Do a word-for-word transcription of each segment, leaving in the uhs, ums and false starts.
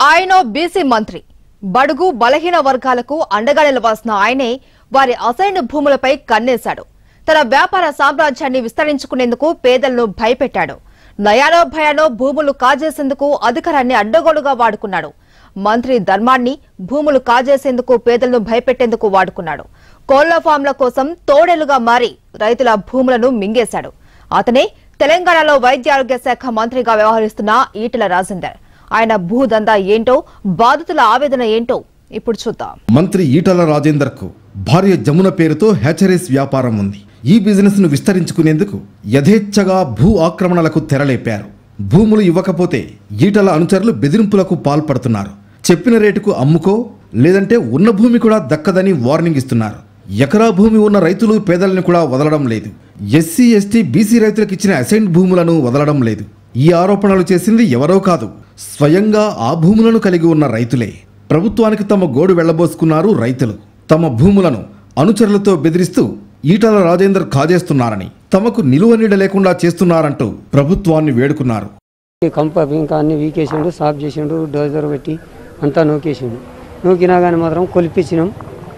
ఆయన బీసీ మంత్రి బడుగు బలహీన వర్గాలకు అండగా నిలవాల్సిన ఆయనే వారి అసైన్ భూములపై కన్నేశాడు. తన వ్యాపార సామ్రాజ్యాన్ని విస్తరించుకునేందుకు పేదలను భయపెట్టాడు. నయానో భయానో భూములు కాజేసేందుకు అధికారాన్ని అడ్డగోలుగా వాడుకున్నాడు. మంత్రి ధర్మాన్ని భూములు కాజేసేందుకు పేదలను భయపెట్టేందుకు వాడుకున్నాడు. కోళ్ల ఫామ్ల కోసం తోడేలుగా మారి రైతుల భూములను మింగేశాడు. అతనే తెలంగాణలో వైద్య ఆరోగ్య శాఖ మంత్రిగా వ్యవహరిస్తున్న ఈటెల రాజేందర్. ఆయన భూదందా ఏంటో, బాధితుల ఆవేదన ఏంటో ఇప్పుడు చూద్దాం. మంత్రి ఈటెల రాజేందర్ కు భార్య జమున పేరుతో హ్యాచరీస్ వ్యాపారం ఉంది. ఈ బిజినెస్ ను విస్తరించుకునేందుకు యథేచ్ఛగా భూ ఆక్రమణలకు తెరలేపారు. భూములు ఇవ్వకపోతే ఈటెల అనుచరులు బెదిరింపులకు పాల్పడుతున్నారు. చెప్పిన రేటుకు అమ్ముకో, లేదంటే ఉన్న భూమి కూడా దక్కదని వార్నింగ్ ఇస్తున్నారు. ఎకరా భూమి ఉన్న రైతులు పేదలను కూడా వదలడం లేదు. ఎస్సీ ఎస్టీ బీసీ రైతులకు ఇచ్చిన అసైన్ భూములను వదలడం లేదు. ఈ ఆరోపణలు చేసింది ఎవరో కాదు, స్వయంగా ఆ భూములను కలిగి ఉన్న రైతులే. ప్రభుత్వానికి తమ గోడు వెళ్లబోసుకున్నారు రైతులు. తమ భూములను అనుచరులతో బెదిరిస్తూ ఈటెల రాజేందర్ కాజేస్తున్నారని, తమకు నిలువ నీడ లేకుండా చేస్తున్నారంటూ ప్రభుత్వాన్ని వేడుకున్నారు. కంప ఇంకా అన్ని వీకేసిండు, సాఫ్ చేసిండు, డోజర్ పెట్టి అంతా నూకేసిండు. నూకినా కానీ మాత్రం కొలిపించినాం,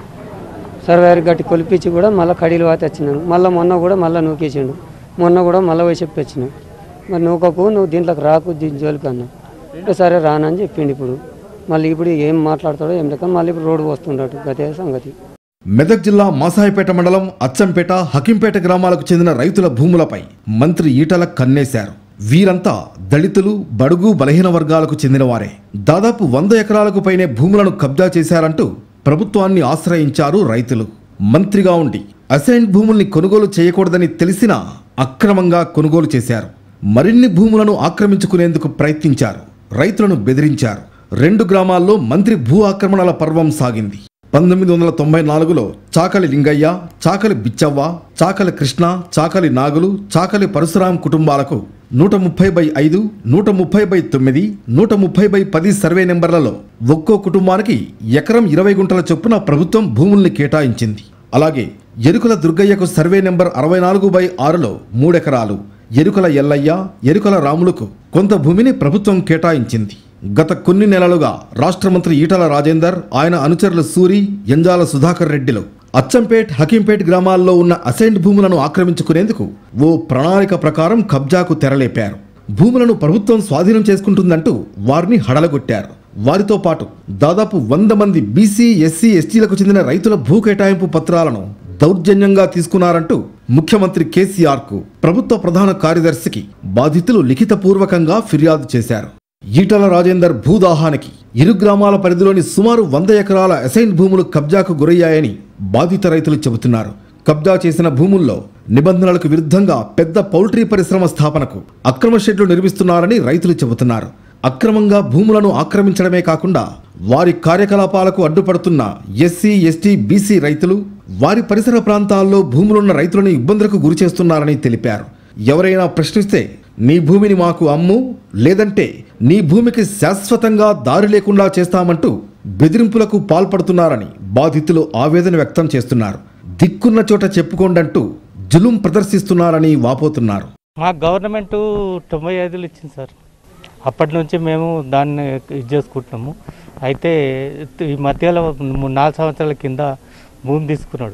సర్వేర్ గట్టి కొలిపించి కూడా మళ్ళీ కడీలు వాత వచ్చినాను. మళ్ళీ మొన్న కూడా మళ్ళీ నూకేసిండు. మొన్న కూడా మళ్ళీ పోయి చెప్పి వచ్చినాం. మరి నూకకు నువ్వు దీంట్లోకి రాకు, దీని జోలికి అన్నా. సరే రానని చెప్పిండు. ఇప్పుడు మళ్ళీ ఇప్పుడు ఏం మాట్లాడతాడో ఏం లేక మళ్ళీ ఇప్పుడు రోడ్డు వస్తుండట. గతే సంగతి. మెదక్ జిల్లా మాసాయిపేట మండలం అచ్చంపేట, హకింపేట గ్రామాలకు చెందిన రైతుల భూములపై మంత్రి ఈటెల కన్నేశారు. వీరంతా దళితులు, బడుగు బలహీన వర్గాలకు చెందినవారే. దాదాపు వంద ఎకరాలకు పైనే భూములను కబ్జా చేశారంటూ ప్రభుత్వాన్ని ఆశ్రయించారు రైతులు. మంత్రిగా ఉండి అసైన్ భూముల్ని కొనుగోలు చేయకూడదని తెలిసినా అక్రమంగా కొనుగోలు చేశారు. మరిన్ని భూములను ఆక్రమించుకునేందుకు ప్రయత్నించారు. రైతులను బెదిరించారు. రెండు గ్రామాల్లో మంత్రి భూ ఆక్రమణల పర్వం సాగింది. పంతొమ్మిది వందల తొంభై నాలుగులో చాకలి లింగయ్య, చాకలి బిచ్చవ్వ, చాకలి కృష్ణ, చాకలి నాగులు, చాకలి పరశురాం కుటుంబాలకు నూట ముప్పై బై ఐదు, నూట ముప్పై బై తొమ్మిది, నూట ముప్పై బై పది సర్వే నెంబర్లలో ఒక్కో కుటుంబానికి ఎకరం ఇరవై గుంటల చొప్పున ప్రభుత్వం భూముల్ని కేటాయించింది. అలాగే ఎరుకల దుర్గయ్యకు సర్వే నెంబర్ అరవై నాలుగు బై ఆరులో మూడెకరాలు, ఎరుకల ఎల్లయ్య, ఎరుకల రాములకు కొంత భూమిని ప్రభుత్వం కేటాయించింది. గత కొన్ని నెలలుగా రాష్ట్ర మంత్రి ఈటెల రాజేందర్, ఆయన అనుచరులు సూరి, ఎంజాల సుధాకర్ రెడ్డిలు అచ్చంపేట్, హకీంపేట్ గ్రామాల్లో ఉన్న అసైన్డ్ భూములను ఆక్రమించుకునేందుకు ఓ ప్రణాళిక ప్రకారం కబ్జాకు తెరలేపారు. భూములను ప్రభుత్వం స్వాధీనం చేసుకుంటుందంటూ వారిని హడలగొట్టారు. వారితో పాటు దాదాపు వంద మంది బీసీ, ఎస్సీ, ఎస్టీలకు చెందిన రైతుల భూ కేటాయింపు పత్రాలను దౌర్జన్యంగా తీసుకున్నారంటూ ముఖ్యమంత్రి కేసీఆర్ కు, ప్రభుత్వ ప్రధాన కార్యదర్శికి బాధితులు లిఖితపూర్వకంగా ఫిర్యాదు చేశారు. ఈటెల రాజేందర్ భూదాహానికి ఇరు గ్రామాల పరిధిలోని సుమారు వంద ఎకరాల అసైన్ భూములు కబ్జాకు గురయ్యాయని బాధిత రైతులు చెబుతున్నారు. కబ్జా చేసిన భూముల్లో నిబంధనలకు విరుద్ధంగా పెద్ద పౌల్ట్రీ పరిశ్రమ స్థాపనకు అక్రమ షెడ్లు నిర్మిస్తున్నారని రైతులు చెబుతున్నారు. అక్రమంగా భూములను ఆక్రమించడమే కాకుండా వారి కార్యకలాపాలకు అడ్డుపడుతున్న ఎస్సీ, ఎస్టీ, బీసీ రైతులు వారి పరిసర ప్రాంతాల్లో భూములున్న రైతులను ఇబ్బందులకు గురి చేస్తున్నారని తెలిపారు. ఎవరైనా ప్రశ్నిస్తే నీ భూమిని మాకు అమ్ము, లేదంటే నీ భూమికి శాశ్వతంగా దారి లేకుండా చేస్తామంటూ బెదిరింపులకు పాల్పడుతున్నారని బాధితులు ఆవేదన వ్యక్తం చేస్తున్నారు. దిక్కున్న చోట చెప్పుకోండంటూ జులుం ప్రదర్శిస్తున్నారని వాపోతున్నారు. మా గవర్నమెంట్ తొంభై ఐదులు ఇచ్చింది సార్. అప్పటి నుంచి మేము దాన్ని ఇది చేసుకుంటున్నాము. అయితే ఈ మధ్యలో నాలుగు సంవత్సరాల కింద భూమి తీసుకున్నాడు.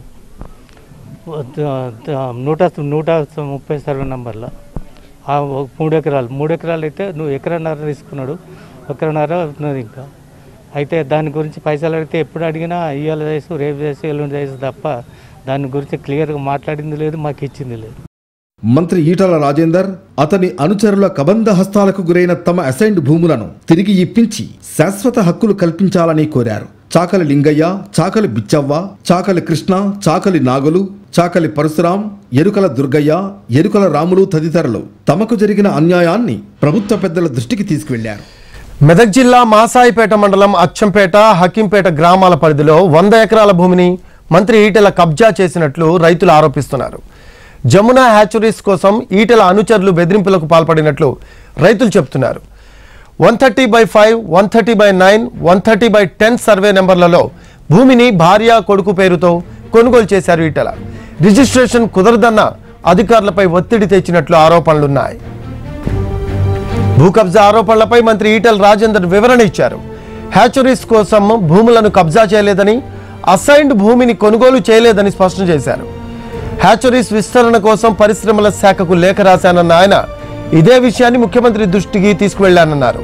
నూట నూట ముప్పై సర్వే నంబర్లో మూడు ఎకరాలు మూడు ఎకరాలు అయితే నువ్వు ఎకరన్నర తీసుకున్నాడు. ఎకరన్నర ఉన్నది ఇంకా. అయితే దాని గురించి పైసలు అడిగితే ఎప్పుడు అడిగినా ఇవాళ చేసు, రేపు చేసు, ఎల్లుండి చేసు తప్ప దాని గురించి క్లియర్గా మాట్లాడింది లేదు, మాకు ఇచ్చింది లేదు. మంత్రి ఈటెల రాజేందర్, అతని అనుచరుల కబంధ హస్తాలకు గురైన తమ అసైన్డ్ భూములను తిరిగి ఇప్పించి శాశ్వత హక్కులు కల్పించాలని కోరారు. చాకలి లింగయ్య, చాకలి బిచ్చవ్వ, చాకలి కృష్ణ, చాకలి నాగులు, చాకలి పరశురాం, ఎరుకల దుర్గయ్య, ఎరుకల రాములు తదితరులు తమకు జరిగిన అన్యాయాన్ని ప్రభుత్వ పెద్దల దృష్టికి తీసుకువెళ్లారు. మెదక్ జిల్లా మాసాయిపేట మండలం అచ్చంపేట, హకింపేట గ్రామాల పరిధిలో వంద ఎకరాల భూమిని మంత్రి ఈటెల కబ్జా చేసినట్లు రైతులు ఆరోపిస్తున్నారు. జమున హ్యాచరీస్ కోసం ఈటెల అనుచరులు బెదిరింపులకు పాల్పడినట్లు రైతులు చెబుతున్నారు. One thirty by five, one thirty by nine, one thirty by ten survey నెంబర్లలో భూమిని భార్య, కొడుకు పేరుతో కొనుగోలు చేశారు ఈటెల. రిజిస్ట్రేషన్ కుదరదన్న అధికారులపై ఒత్తిడి తెచ్చినట్లు ఆరోపణలున్నాయి. భూ కబ్జా ఆరోపణలపై మంత్రి ఈటెల రాజేందర్ వివరణ ఇచ్చారు. హ్యాచరీస్ కోసం భూములను కబ్జా చేయలేదని, అసైన్డ్ భూమిని కొనుగోలు చేయలేదని స్పష్టం చేశారు. హ్యాచరీస్ విస్తరణ కోసం పరిశ్రమల శాఖకు లేఖ రాశానన్న ఆయన ఇదే విషయాన్ని ముఖ్యమంత్రి దృష్టికి తీసుకువెళ్లానన్నారు.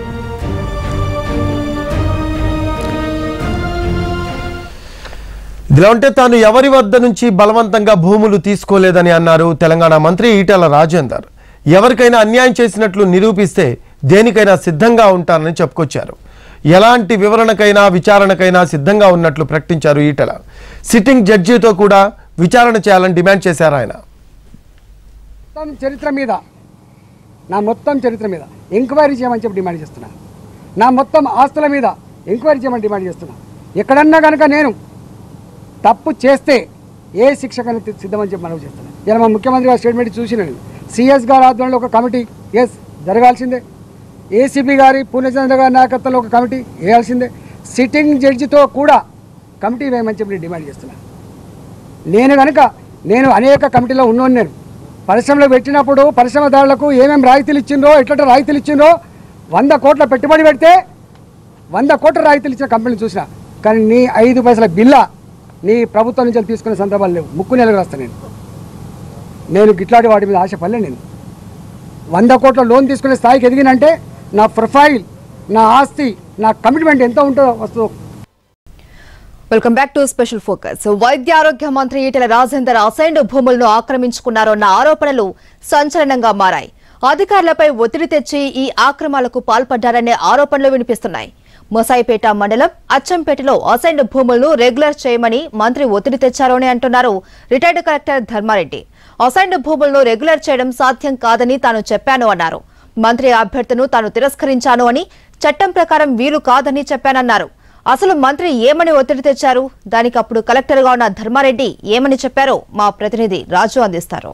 ఇదిలా ఉంటే తాను ఎవరి వద్ద నుంచి బలవంతంగా భూములు తీసుకోలేదని అన్నారు తెలంగాణ మంత్రి ఈటెల రాజేందర్. ఎవరికైనా అన్యాయం చేసినట్లు నిరూపిస్తే దేనికైనా సిద్ధంగా ఉంటానని చెప్పుకొచ్చారు. ఎలాంటి వివరణకైనా విచారణకైనా సిద్ధంగా ఉన్నట్లు ప్రకటించారు ఈటెల. సిట్టింగ్ జడ్జితో కూడా విచారణ చేయాలని డిమాండ్ చేశారు ఆయన. మొత్తం చరిత్ర మీద నా మొత్తం చరిత్ర మీద ఎంక్వైరీ చేయమని చెప్పి డిమాండ్ చేస్తున్నా. నా మొత్తం ఆస్తుల మీద ఎంక్వైరీ చేయమని డిమాండ్ చేస్తున్నా. ఎక్కడన్నా కనుక నేను తప్పు చేస్తే ఏ శిక్షకని సిద్ధమని చెప్పి మనవి చేస్తున్నాను. ఇలా మా ముఖ్యమంత్రి గారు స్టేట్మెంట్ చూసినాను. సిఎస్ గారి ఆధ్వర్యంలో ఒక కమిటీ ఎస్ జరగాల్సిందే. ఏసీబీ గారి పూర్ణచంద్ర గారి నాయకత్వంలో ఒక కమిటీ వేయాల్సిందే. సిట్టింగ్ జడ్జితో కూడా కమిటీ వేయమని చెప్పి నేను డిమాండ్ చేస్తున్నాను. నేను కనుక నేను అనేక కమిటీలో ఉన్నాను. నేను పరిశ్రమలో పెట్టినప్పుడు పరిశ్రమదారులకు ఏమేమి రాయితీలు ఇచ్చిందో, ఎట్లా రాయితీలు ఇచ్చిందో, వంద కోట్ల పెట్టుబడి పెడితే వంద కోట్ల రాయితీలు ఇచ్చిన కంపెనీలు చూసిన. కానీ నీ ఐదు పైసల బిల్లా నీ ప్రభుత్వం నుంచి తీసుకునే సందర్భాలు లేవు. ముక్కు నెలకు రాస్తాను నేను. నేను గిట్లాంటి వాటి మీద ఆశపడలే. నేను వంద కోట్ల లోన్ తీసుకునే స్థాయికి ఎదిగినంటే నా ప్రొఫైల్, నా ఆస్తి, నా కమిట్మెంట్ ఎంత ఉంటుందో వస్తూ. Welcome back to special focus. వైద్య ఆరోగ్య మంత్రి ఈటెల రాజేందర్ అసైన్డ్ భూములను ఆక్రమించుకున్నారన్న ఆరోపణలు సంచలనంగా మారాయి. అధికారులపై ఒత్తిడి తెచ్చి ఈ ఆక్రమణలకు పాల్పడ్డారనే ఆరోపణలు వినిపిస్తున్నాయి. మొసాయిపేట మండలం అచ్చంపేటలో అసైన్డ్ భూములను రెగ్యులర్ చేయమని మంత్రి ఒత్తిడి తెచ్చారని అంటున్నారు రిటైర్డ్ కలెక్టర్ ధర్మారెడ్డి. అసైన్డ్ భూములను రెగ్యులర్ చేయడం సాధ్యం కాదని తాను చెప్పాను అన్నారు. మంత్రి అభ్యర్థనను తాను తిరస్కరించాను అని, చట్టం ప్రకారం వీలు కాదని చెప్పానన్నారు. అసలు మంత్రి ఏమని ఒత్తిడి తెచ్చారు, దానికి అప్పుడు కలెక్టర్గా ఉన్న ధర్మారెడ్డి ఏమని చెప్పారో మా ప్రతినిధి రాజు అందిస్తారు.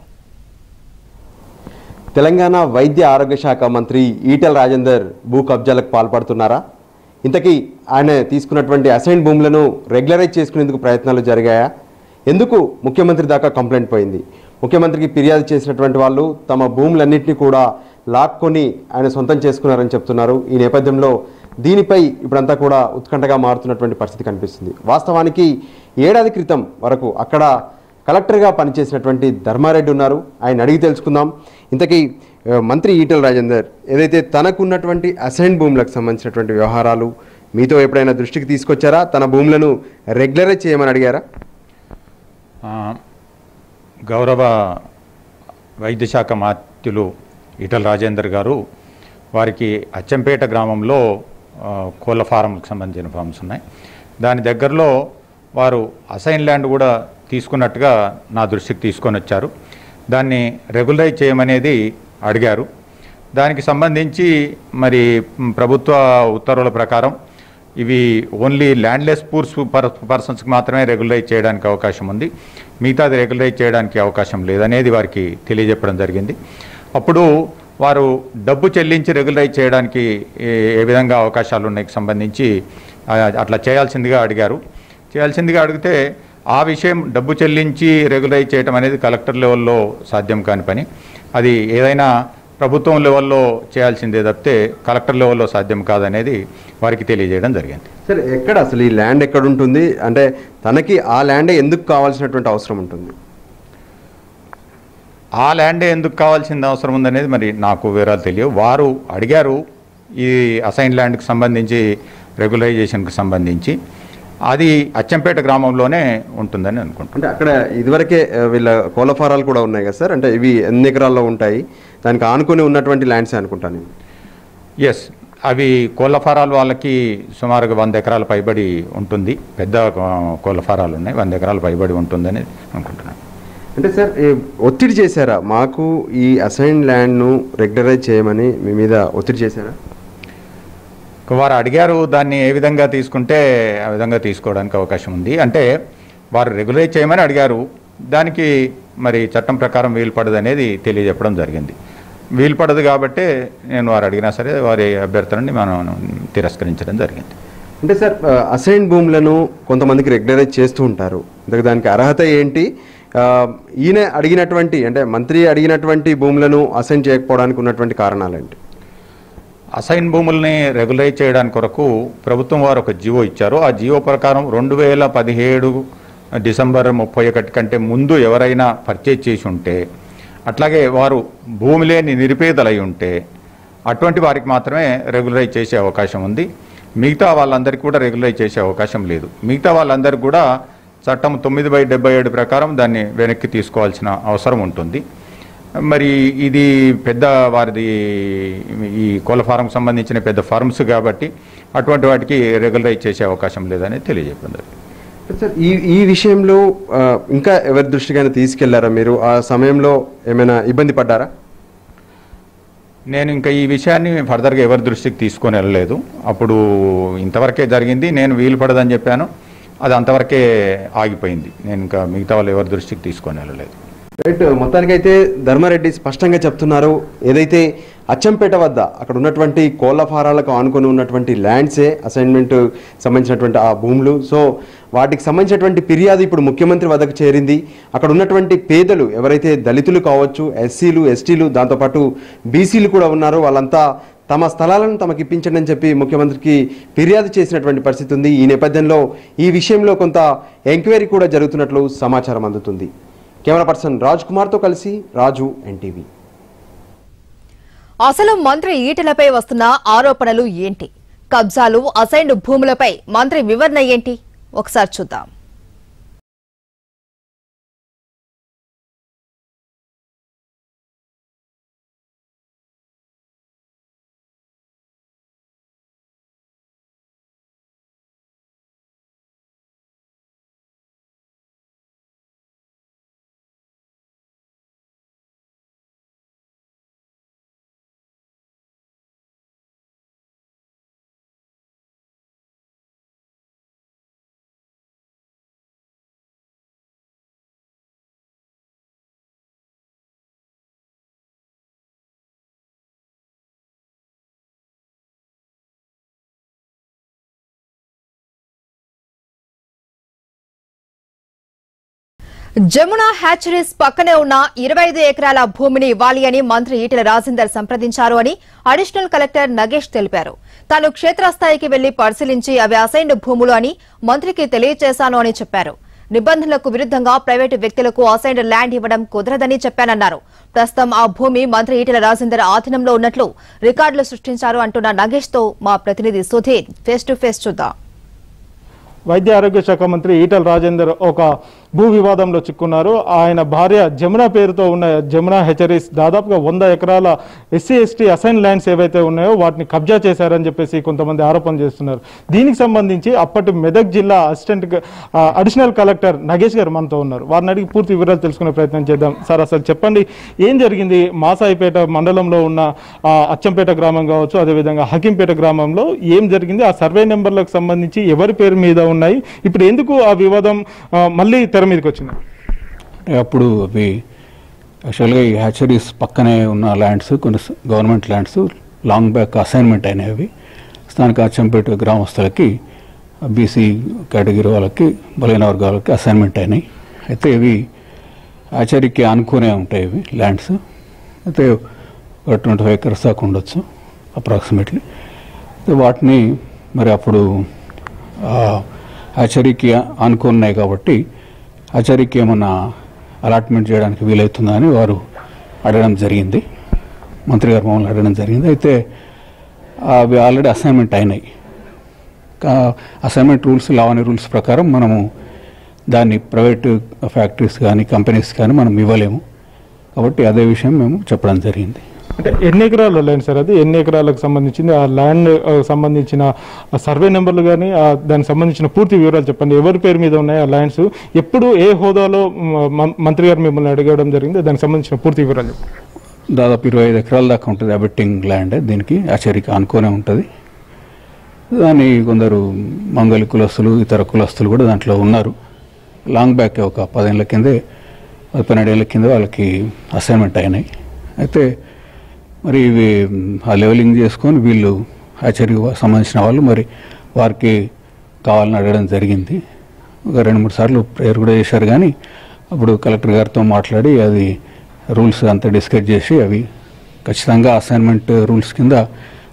తెలంగాణ వైద్య ఆరోగ్య శాఖ మంత్రి ఈటెల రాజేందర్ భూ కబ్జాలకు పాల్పడుతున్నారా? ఇంతకీ ఆయన తీసుకున్నటువంటి అసైన్ భూములను రెగ్యులరైజ్ చేసుకునేందుకు ప్రయత్నాలు జరిగాయా? ఎందుకు ముఖ్యమంత్రి దాకా కంప్లైంట్ పోయింది? ముఖ్యమంత్రికి ఫిర్యాదు చేసినటువంటి వాళ్ళు తమ భూములన్నింటినీ కూడా లాక్కొని ఆయన సొంతం చేసుకున్నారని చెప్తున్నారు. ఈ నేపథ్యంలో దీనిపై ఇప్పుడంతా కూడా ఉత్కంఠగా మారుతున్నటువంటి పరిస్థితి కనిపిస్తుంది. వాస్తవానికి ఏడాది క్రితం వరకు అక్కడ కలెక్టర్గా పనిచేసినటువంటి ధర్మారెడ్డి ఉన్నారు. ఆయన అడిగి తెలుసుకుందాం. ఇంతకీ మంత్రి ఈటెల రాజేందర్ ఏదైతే తనకున్నటువంటి అసైన్ భూములకు సంబంధించినటువంటి వ్యవహారాలు మీతో ఎప్పుడైనా దృష్టికి తీసుకొచ్చారా? తన భూములను రెగ్యులరైజ్ చేయమని అడిగారా? గౌరవ వైద్యశాఖ మంత్రులు ఈటెల రాజేందర్ గారు వారికి అచ్చంపేట గ్రామంలో కోళ్ళ ఫారంకు సంబంధించిన ఫార్మ్స్ ఉన్నాయి. దాని దగ్గరలో వారు అసైన్ ల్యాండ్ కూడా తీసుకున్నట్టుగా నా దృష్టికి తీసుకొని వచ్చారు. దాన్ని రెగ్యులరైజ్ చేయమనేది అడిగారు. దానికి సంబంధించి మరి ప్రభుత్వ ఉత్తర్వుల ప్రకారం ఇవి ఓన్లీ ల్యాండ్లెస్ పూర్స్ పర్సన్స్కి మాత్రమే రెగ్యులరైజ్ చేయడానికి అవకాశం ఉంది, మిగతాది రెగ్యులరైజ్ చేయడానికి అవకాశం లేదనేది వారికి తెలియజెప్పడం జరిగింది. అప్పుడు వారు డబ్బు చెల్లించి రెగ్యులరైజ్ చేయడానికి ఏ విధంగా అవకాశాలు ఉన్నాయి సంబంధించి అట్లా చేయాల్సిందిగా అడిగారు. చేయాల్సిందిగా అడిగితే ఆ విషయం డబ్బు చెల్లించి రెగ్యులరైజ్ చేయడం అనేది కలెక్టర్ లెవెల్లో సాధ్యం కాని పని. అది ఏదైనా ప్రభుత్వం లెవెల్లో చేయాల్సిందే తప్పితే కలెక్టర్ లెవెల్లో సాధ్యం కాదనేది వారికి తెలియజేయడం జరిగింది. సరే, ఎక్కడ అసలు ఈ ల్యాండ్ ఎక్కడ ఉంటుంది? అంటే తనకి ఆ ల్యాండే ఎందుకు కావాల్సినటువంటి అవసరం ఉంటుంది? ఆ ల్యాండే ఎందుకు కావాల్సిన అవసరం ఉందనేది మరి నాకు వివరాలు తెలియవు. వారు అడిగారు ఈ అసైన్ ల్యాండ్కి సంబంధించి రెగ్యులరైజేషన్కి సంబంధించి. అది అచ్చంపేట గ్రామంలోనే ఉంటుందని అనుకుంటున్నాను. అంటే అక్కడ ఇదివరకే వీళ్ళ కోళ్ళ ఫారాలు కూడా ఉన్నాయి కదా సార్? అంటే ఇవి ఎన్ని ఎకరాల్లో ఉంటాయి? దానికి ఆనుకొని ఉన్నటువంటి ల్యాండ్స్ అనుకుంటాను. ఎస్, అవి కోళ్ళ ఫారాలు వాళ్ళకి సుమారుగా వంద ఎకరాల పైబడి ఉంటుంది. పెద్ద కోళ్ళ ఫారాలు ఉన్నాయి, వంద ఎకరాల పైబడి ఉంటుందని అనుకుంటున్నాను. అంటే సార్ ఒత్తిడి చేశారా? మాకు ఈ అసైన్ ల్యాండ్ను రెగ్యులరైజ్ చేయమని మీ మీద ఒత్తిడి చేశారా? వారు అడిగారు, దాన్ని ఏ విధంగా తీసుకుంటే ఆ విధంగా తీసుకోవడానికి అవకాశం ఉంది. అంటే వారు రెగ్యులరైజ్ చేయమని అడిగారు, దానికి మరి చట్టం ప్రకారం వీలు పడదు అనేది తెలియజెప్పడం జరిగింది. వీలు పడదు కాబట్టి నేను వారు అడిగినా సరే వారి అభ్యర్థనని మనం తిరస్కరించడం జరిగింది. అంటే సార్ అసైన్ భూములను కొంతమందికి రెగ్యులరైజ్ చేస్తూ ఉంటారు. ఇంతకు దానికి అర్హత ఏంటి? ఈయన అడిగినటువంటి అంటే మంత్రి అడిగినటువంటి భూములను అసైన్ చేయకపోవడానికి ఉన్నటువంటి కారణాలు ఏంటి? అసైన్ భూముల్ని రెగ్యులైజ్ చేయడానికి కొరకు ప్రభుత్వం వారు ఒక జీవో ఇచ్చారు. ఆ జీవో ప్రకారం రెండు వేల పదిహేడు డిసెంబర్ ముప్పై ఒకటి కంటే ముందు ఎవరైనా పర్చేజ్ చేసి ఉంటే, అట్లాగే వారు భూమి లేని నిరుపేదలై ఉంటే అటువంటి వారికి మాత్రమే రెగ్యులరైజ్ చేసే అవకాశం ఉంది. మిగతా వాళ్ళందరికీ కూడా రెగ్యులరైజ్ చేసే అవకాశం లేదు. మిగతా వాళ్ళందరికీ కూడా చట్టం తొమ్మిది బై డెబ్బై ఏడు ప్రకారం దాన్ని వెనక్కి తీసుకోవాల్సిన అవసరం ఉంటుంది. మరి ఇది పెద్ద వారిది ఈ కోళ్ళ ఫారంకు సంబంధించిన పెద్ద ఫార్మ్స్ కాబట్టి అటువంటి వాటికి రెగ్యులరైజ్ చేసే అవకాశం లేదని తెలియజెప్పింది. సార్, ఈ ఈ విషయంలో ఇంకా ఎవరి దృష్టికైనా తీసుకెళ్లారా మీరు? ఆ సమయంలో ఏమైనా ఇబ్బంది పడ్డారా? నేను ఇంకా ఈ విషయాన్ని ఫర్దర్గా ఎవరి దృష్టికి తీసుకొని వెళ్ళలేదు. అప్పుడు ఇంతవరకే జరిగింది, నేను వీలు పడదని చెప్పాను, అది అంతవరకే ఆగిపోయింది. నేను ఇంకా మిగతా వాళ్ళు ఎవరి దృష్టికి తీసుకొని వెళ్ళలేదు. రైట్, మొత్తానికైతే ధర్మారెడ్డి స్పష్టంగా చెప్తున్నారు, ఏదైతే అచ్చంపేట వద్ద అక్కడ ఉన్నటువంటి కోళ్ళ ఫారాలకు ఆనుకొని ఉన్నటువంటి ల్యాండ్సే అసైన్మెంట్ సంబంధించినటువంటి ఆ భూములు. సో వాటికి సంబంధించినటువంటి ఫిర్యాదు ఇప్పుడు ముఖ్యమంత్రి వద్దకు చేరింది. అక్కడ ఉన్నటువంటి పేదలు ఎవరైతే దళితులు కావచ్చు, ఎస్సీలు, ఎస్టీలు, దాంతోపాటు బీసీలు కూడా ఉన్నారో వాళ్ళంతా తమ స్థలాలను తమకు ఇప్పించండి అని చెప్పి ముఖ్యమంత్రికి ఫిర్యాదు చేసినటువంటి పరిస్థితి ఉంది. ఈ నేపథ్యంలో ఈ విషయంలో కొంత ఎంక్వైరీ కూడా జరుగుతున్నట్లు సమాచారం అందుతుంది. కెమెరా పర్సన్ రాజ్ కుమార్తో కలిసి రాజు, ఎన్టీవీ. అసలు మంత్రి ఈటెలపై వస్తున్న ఆరోపణలు ఏంటి? కబ్జాలు, అసైన్డ్ భూములపై మంత్రి వివరణ ఏంటి? ఒకసారి చూద్దాం. జమునా హ్యాచరీస్ పక్కనే ఉన్న ఇరవై ఐదు ఎకరాల భూమిని ఇవ్వాలి అని మంత్రి ఈటెల రాజేందర్ సంప్రదించారు అని అడిషనల్ కలెక్టర్ నగేష్ తెలిపారు. తాను క్షేత్రస్థాయికి వెళ్లి పరిశీలించి అవి అసైన్డ్ భూములు అని మంత్రికి తెలియజేశాను అని చెప్పారు. నిబంధనలకు విరుద్ధంగా ప్రైవేటు వ్యక్తులకు అసైన్డ్ ల్యాండ్ ఇవ్వడం కుదరదని చెప్పానన్నారు. ప్రస్తుతం ఆ భూమి మంత్రి ఈటెల రాజేందర్ ఆధీనంలో ఉన్నట్లు రికార్డులు సృష్టించారు అంటున్న నగేష్ తో మా ప్రతినిధి సుధీర్ ఫేస్ టు ఫేస్ చూద్దాం. వైద్య ఆరోగ్య శాఖ మంత్రి ఈటెల రాజేందర్ ఒక భూ వివాదంలో చిక్కున్నారు. ఆయన భార్య జమున పేరుతో ఉన్న జమునా హెచరీస్ దాదాపుగా వంద ఎకరాల ఎస్సీ ఎస్టీ అసైన్ ల్యాండ్స్ ఏవైతే ఉన్నాయో వాటిని కబ్జా చేశారని చెప్పేసి కొంతమంది ఆరోపణ చేస్తున్నారు. దీనికి సంబంధించి అప్పటి మెదక్ జిల్లా అసిస్టెంట్ అడిషనల్ కలెక్టర్ నగేష్ గారు మనతో ఉన్నారు. వారిని అడిగి పూర్తి వివరాలు తెలుసుకునే ప్రయత్నం చేద్దాం. సార్, అసలు చెప్పండి, ఏం జరిగింది? మాసాయిపేట మండలంలో ఉన్న అచ్చంపేట గ్రామం కావచ్చు, అదేవిధంగా హకీంపేట గ్రామంలో ఏం జరిగింది? ఆ సర్వే నెంబర్లకు సంబంధించి ఎవరి పేరు మీద ఉన్నాయి? ఇప్పుడు ఎందుకు ఆ వివాదం మళ్ళీ తెర మీదకి వచ్చింది? అప్పుడు అవి యాక్చువల్గా ఈ హ్యాచరీస్ పక్కనే ఉన్న ల్యాండ్స్ కొన్ని government lands long back assignment అయినవి స్థానిక అచ్చంపేట గ్రామస్తులకి, బీసీ కేటగిరీ వాళ్ళకి, బలైన వర్గాలకి అసైన్మెంట్ అయినాయి. అయితే ఇవి హ్యాచరీకి అనుకునే ఉంటాయి ఇవి ల్యాండ్స్. అయితే ఒక ట్వంటీ ఫైవ్ ఎకర్స్ దాకా ఉండొచ్చు అప్రాక్సిమేట్లీ. వాటిని మరి అప్పుడు హ్యాచరీకి అనుకున్నాయి కాబట్టి హ్యాచరీకి ఏమన్నా అలాట్మెంట్ చేయడానికి వీలవుతుందా అని వారు అడగడం జరిగింది. మంత్రి గారు మమ్మల్ని అడగడం జరిగింది. అయితే అవి ఆల్రెడీ అసైన్మెంట్ అయినాయి. అసైన్మెంట్ రూల్స్, లావణి రూల్స్ ప్రకారం మనము దాన్ని ప్రైవేట్ ఫ్యాక్టరీస్ కానీ కంపెనీస్ కానీ మనం ఇవ్వలేము. కాబట్టి అదే విషయం మేము చెప్పడం జరిగింది. అంటే ఎన్ని ఎకరాల ల్యాండ్ సార్ అది? ఎన్ని ఎకరాలకు సంబంధించింది? ఆ ల్యాండ్ సంబంధించిన సర్వే నెంబర్లు కానీ దానికి సంబంధించిన పూర్తి వివరాలు చెప్పండి. ఎవరి పేరు మీద ఉన్నాయి ఆ ల్యాండ్స్? ఎప్పుడు, ఏ హోదాలో మంత్రి గారు మిమ్మల్ని అడగడం జరిగింది? దానికి సంబంధించిన పూర్తి వివరాలు చెప్పండి. దాదాపు ఇరవై ఐదు ఎకరాల దాకా ఉంటుంది అబెట్టింగ్ ల్యాండ్. దీనికి ఆచరికి అనుకోనే ఉంటుంది. దాన్ని కొందరు మంగళి కులస్తులు, ఇతర కులస్తులు కూడా దాంట్లో ఉన్నారు. లాంగ్ బ్యాక్ ఒక పదేళ్ల కిందే, పన్నెండేళ్ల కింద వాళ్ళకి అసైన్మెంట్ అయినాయి. అయితే మరి ఇవి ఆ లెవెలింగ్ చేసుకొని వీళ్ళు హ్యాచరీకి సంబంధించిన వాళ్ళు మరి వారికి కావాలని అడగడం జరిగింది. ఒక రెండు మూడు సార్లు ప్రేయర్ కూడా చేశారు. కానీ అప్పుడు కలెక్టర్ గారితో మాట్లాడి అది రూల్స్ అంతా డిస్కస్ చేసి అవి ఖచ్చితంగా అసైన్మెంట్ రూల్స్ కింద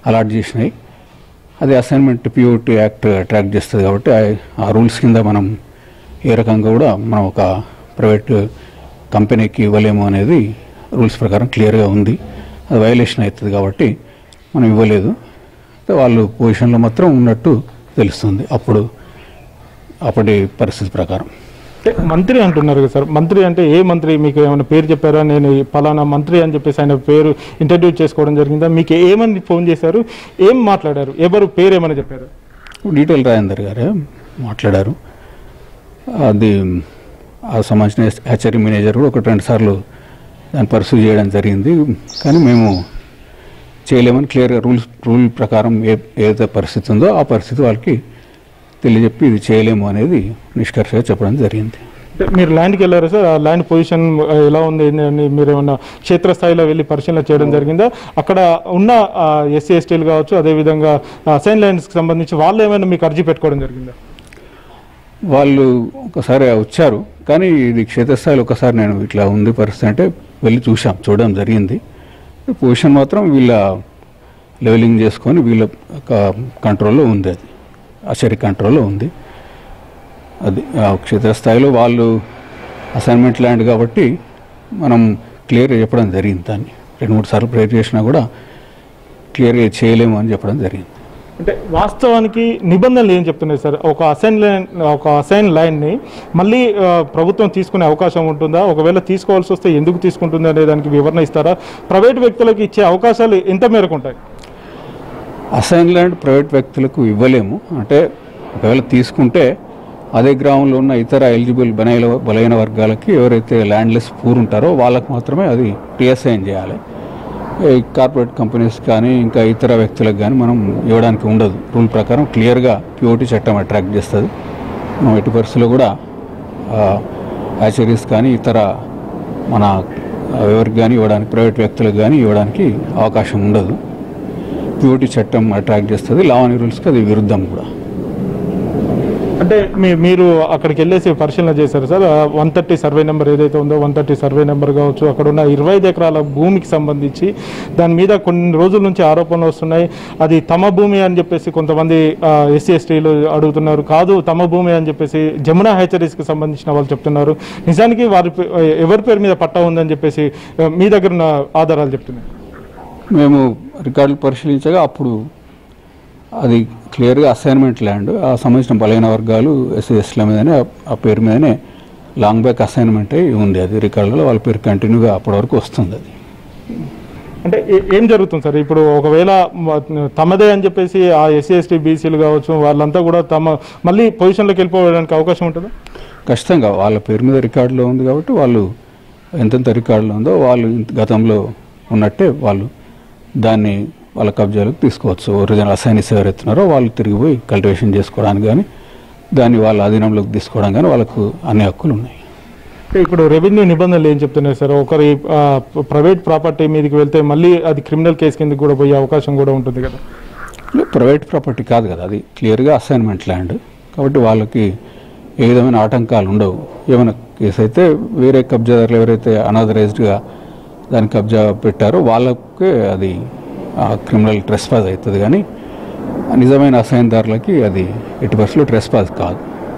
అలాట్ చేసినాయి. అది అసైన్మెంట్ పిఓటి యాక్ట్ ట్రాక్ చేస్తుంది కాబట్టి ఆ రూల్స్ కింద మనం ఏ రకంగా కూడా మనం ఒక ప్రైవేట్ కంపెనీకి ఇవ్వలేము అనేది రూల్స్ ప్రకారం క్లియర్గా ఉంది. అది వైలేషన్ అవుతుంది కాబట్టి మనం ఇవ్వలేదు. వాళ్ళు పొజిషన్లో మాత్రం ఉన్నట్టు తెలుస్తుంది అప్పుడు అప్పటి పరిస్థితి ప్రకారం. మంత్రి అంటున్నారు కదా సార్, మంత్రి అంటే ఏ మంత్రి? మీకు ఏమైనా పేరు చెప్పారా? నేను పలానా మంత్రి అని చెప్పేసి ఆయన పేరు ఇంట్రడ్యూస్ చేసుకోవడం జరిగిందా? మీకు ఏమని ఫోన్ చేశారు, ఏం మాట్లాడారు, ఎవరు పేరు ఏమైనా చెప్పారు? డీటెయిల్ రాజేందర్ గారే మాట్లాడారు. అది ఆ సంబంధించిన హెచ్ఆర్ఈ మేనేజర్ కూడా ఒకటి రెండు సార్లు దాన్ని పర్సూ చేయడం జరిగింది. కానీ మేము చేయలేమని క్లియర్గా రూల్స్ రూల్ ప్రకారం ఏ ఏదైతే పరిస్థితి ఉందో ఆ పరిస్థితి వాళ్ళకి తెలియజెప్పి ఇది చేయలేము అనేది నిష్కర్షగా చెప్పడం జరిగింది. మీరు ల్యాండ్కి వెళ్ళారా సార్? ఆ ల్యాండ్ పొజిషన్ ఎలా ఉంది అని మీరు ఏమన్నా క్షేత్రస్థాయిలో వెళ్ళి పరిశీలన చేయడం జరిగిందా? అక్కడ ఉన్న ఎస్సీ ఎస్టీలు కావచ్చు, అదేవిధంగా అసైన్ ల్యాండ్స్కి సంబంధించి వాళ్ళు ఏమైనా మీకు అర్జీ పెట్టుకోవడం జరిగిందా? వాళ్ళు ఒకసారి వచ్చారు, కానీ ఇది క్షేత్రస్థాయిలో ఒకసారి నేను ఇట్లా ఉంది పరిస్థితి అంటే వెళ్ళి చూసాం, చూడడం జరిగింది. పొజిషన్ మాత్రం వీళ్ళ లెవెలింగ్ చేసుకొని వీళ్ళ కంట్రోల్లో ఉంది, అది అసరి కంట్రోల్లో ఉంది. అది క్షేత్రస్థాయిలో వాళ్ళు అసైన్మెంట్ ల్యాండ్ కాబట్టి మనం క్లియర్గా చెప్పడం జరిగింది. దాన్ని రెండు మూడు సార్లు ప్రేర్ చేసినా కూడా క్లియర్గా చేయలేము అని చెప్పడం జరిగింది. అంటే వాస్తవానికి నిబంధనలు ఏం చెప్తున్నాయి సార్? ఒక అసైన్ ల్యాండ్ ఒక అసైన్ ల్యాండ్ని మళ్ళీ ప్రభుత్వం తీసుకునే అవకాశం ఉంటుందా? ఒకవేళ తీసుకోవాల్సి వస్తే ఎందుకు తీసుకుంటుంది అనే దానికి వివరణ ఇస్తారా? ప్రైవేట్ వ్యక్తులకు ఇచ్చే అవకాశాలు ఎంత మేరకు ఉంటాయి? అసైన్ ల్యాండ్ ప్రైవేట్ వ్యక్తులకు ఇవ్వలేము. అంటే ఒకవేళ తీసుకుంటే అదే గ్రామంలో ఉన్న ఇతర ఎలిజిబుల్ బలైన బలైన వర్గాలకి ఎవరైతే ల్యాండ్లెస్ పూర్ ఉంటారో వాళ్ళకు మాత్రమే అది రీఅసైన్ చేయాలి. కార్పొరేట్ కంపెనీస్ కానీ ఇంకా ఇతర వ్యక్తులకు కానీ మనం ఇవ్వడానికి ఉండదు. రూల్ ప్రకారం క్లియర్గా పిఓటి చట్టం అట్రాక్ట్ చేస్తుంది. మనం ఎట్టి పరిస్థితుల్లో కూడా హ్యాచరీస్ కానీ ఇతర మన ఎవరికి కానీ ఇవ్వడానికి, ప్రైవేట్ వ్యక్తులకు కానీ ఇవ్వడానికి అవకాశం ఉండదు. పిఓటి చట్టం అట్రాక్ట్ చేస్తుంది. లావణి రూల్స్కి అది విరుద్ధం కూడా. అంటే మీ మీరు అక్కడికి వెళ్ళేసి పరిశీలన చేశారు sir? One thirty survey number ఏదైతే ఉందో వన్ థర్టీ సర్వే నెంబర్ కావచ్చు, అక్కడ ఉన్న ఇరవై ఐదు ఎకరాల భూమికి సంబంధించి దాని మీద కొన్ని రోజుల నుంచి ఆరోపణలు వస్తున్నాయి. అది తమ భూమి అని చెప్పేసి కొంతమంది ఎస్సీ ఎస్టీలు అడుగుతున్నారు. కాదు తమ భూమి అని చెప్పేసి జమునా హ్యాచరీస్కి సంబంధించిన వాళ్ళు చెప్తున్నారు. నిజానికి వారి ఎవరి పేరు మీద పట్టా ఉందని చెప్పేసి మీ దగ్గర ఉన్న ఆధారాలు చెప్తున్నారు. మేము రికార్డులు పరిశీలించగా అప్పుడు అది క్లియర్గా అసైన్మెంట్ ల్యాండ్, ఆ సంబంధించిన బలైన వర్గాలు ఎస్సీ ఎస్టీల మీదనే ఆ పేరు మీదనే లాంగ్ బ్యాక్ అసైన్మెంట్ అయి ఉంది. అది రికార్డులో వాళ్ళ పేరు కంటిన్యూగా అప్పటి వరకు వస్తుంది. అది అంటే ఏం జరుగుతుంది సార్ ఇప్పుడు? ఒకవేళ తమదే అని చెప్పేసి ఆ ఎస్సీ ఎస్టీ బీసీలు కావచ్చు వాళ్ళంతా కూడా తమ మళ్ళీ పొజిషన్లోకి వెళ్ళిపోవడానికి అవకాశం ఉంటుందా? ఖచ్చితంగా వాళ్ళ పేరు మీద రికార్డులో ఉంది కాబట్టి వాళ్ళు ఎంతెంత రికార్డులో ఉందో వాళ్ళు గతంలో ఉన్నట్టే వాళ్ళు దాన్ని వాళ్ళ కబ్జాలకు తీసుకోవచ్చు. ఒరిజినల్ అసైనీస్ ఎవరెత్తున్నారో వాళ్ళు తిరిగిపోయి కల్టివేషన్ చేసుకోవడానికి కానీ దాన్ని వాళ్ళ అధీనంలోకి తీసుకోవడం కానీ వాళ్ళకు అన్ని హక్కులు ఉన్నాయి. ఇప్పుడు రెవెన్యూ నిబంధనలు ఏం చెప్తున్నాయి సార్? ఒకరి ప్రైవేట్ ప్రాపర్టీ మీదకి వెళ్తే మళ్ళీ అది క్రిమినల్ కేసు కిందకి కూడా పోయే అవకాశం కూడా ఉంటుంది కదా? ప్రైవేట్ ప్రాపర్టీ కాదు కదా, అది క్లియర్గా అసైన్మెంట్ ల్యాండ్ కాబట్టి వాళ్ళకి ఏ విధమైన ఆటంకాలు ఉండవు. ఏమైనా కేసు అయితే వేరే కబ్జాదారులు ఎవరైతే అనాథరైజ్డ్గా దాన్ని కబ్జా పెట్టారో వాళ్ళకే అది క్రిమినల్ ట్రెస్పాస్ అవుతుంది. కానీ నిజమైన అసైన్దారులకి అది ఎట్టి పరిస్థితుల్లో ట్రెస్పాస్ కాదు.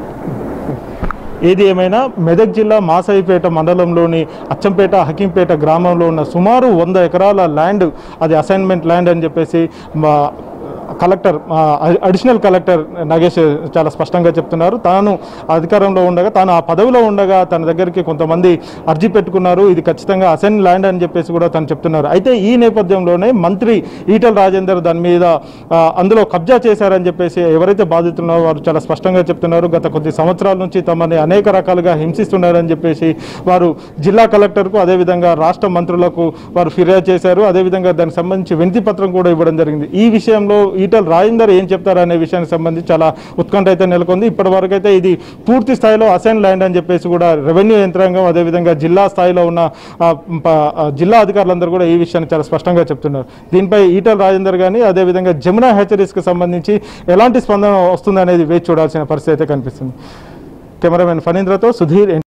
ఏది ఏమైనా మెదక్ జిల్లా మాసాయిపేట మండలంలోని అచ్చంపేట హకీంపేట గ్రామంలో ఉన్న సుమారు వంద ఎకరాల ల్యాండ్ అది అసైన్మెంట్ ల్యాండ్ అని చెప్పేసి కలెక్టర్ అడిషనల్ కలెక్టర్ నాగేష్ చాలా స్పష్టంగా చెప్తున్నారు. తాను అధికారంలో ఉండగా, తాను ఆ పదవిలో ఉండగా తన దగ్గరికి కొంతమంది అర్జీ పెట్టుకున్నారు. ఇది ఖచ్చితంగా అసైన్ ల్యాండ్ అని చెప్పేసి కూడా తను చెప్తున్నారు. అయితే ఈ నేపథ్యంలోనే మంత్రి ఈటల రాజేందర్ దాని మీద అందులో కబ్జా చేశారని చెప్పేసి ఎవరైతే బాధితున్నారో వారు చాలా స్పష్టంగా చెప్తున్నారు. గత కొద్ది సంవత్సరాల నుంచి తమని అనేక రకాలుగా హింసిస్తున్నారని చెప్పేసి వారు జిల్లా కలెక్టర్కు అదేవిధంగా రాష్ట్ర మంత్రులకు వారు ఫిర్యాదు చేశారు. అదేవిధంగా దానికి సంబంధించి వినతి పత్రం కూడా ఇవ్వడం జరిగింది. ఈ విషయంలో ఈటల రాజేందర్ ఏం చెప్తారు అనే విషయానికి సంబంధించి చాలా ఉత్కంఠ అయితే నెలకొంది. ఇప్పటి వరకు అయితే ఇది పూర్తి స్థాయిలో అసైన్ ల్యాండ్ అని చెప్పేసి కూడా రెవెన్యూ యంత్రాంగం అదేవిధంగా జిల్లా స్థాయిలో ఉన్న జిల్లా అధికారులందరూ కూడా ఈ విషయాన్ని చాలా స్పష్టంగా చెప్తున్నారు. దీనిపై ఈటల రాజేందర్ కానీ అదేవిధంగా జమునా హ్యాచరీస్కి సంబంధించి ఎలాంటి స్పందన వస్తుంది అనేది వేచి చూడాల్సిన పరిస్థితి అయితే కనిపిస్తుంది. కెమెరామెన్ ఫణీంద్రతో సుధీర్.